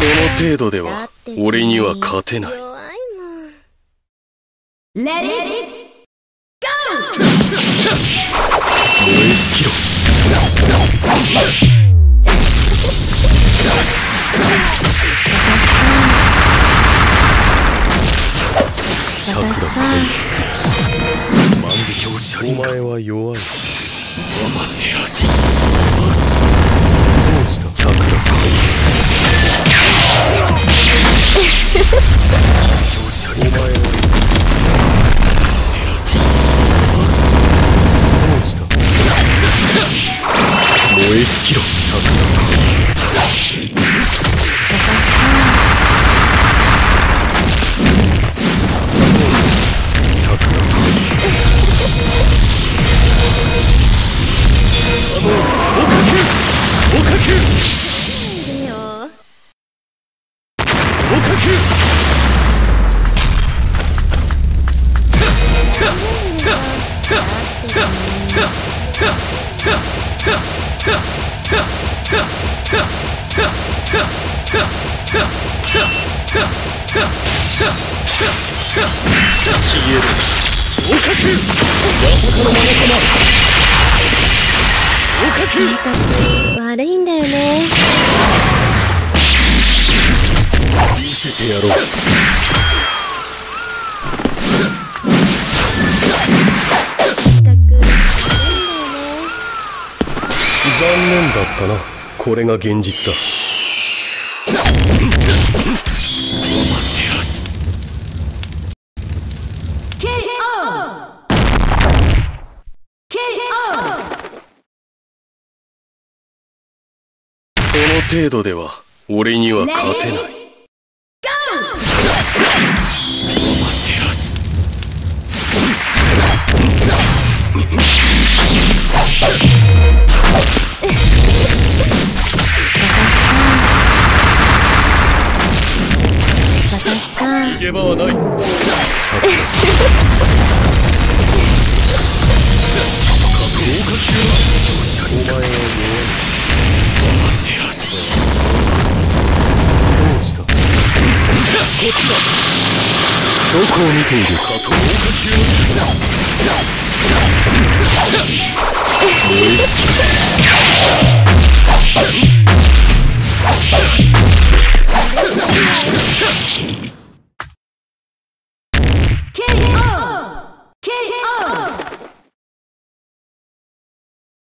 その程度では俺には勝てない。 弱いもん。 レディーゴー。 燃え尽きろ。チャクラ回復。万華鏡車輪。お前は弱い。待ってやる。どうした？チャクラ回復。お前はどうした？燃え尽きろ。チャクラ回復。 性格悪いんだよね。 見せてやろう。残念だったな。これが現実だ。その程度では俺には勝てない。逃げ場はない。お前は弱い。こっちだ。どこを見ているか。燃え尽きる。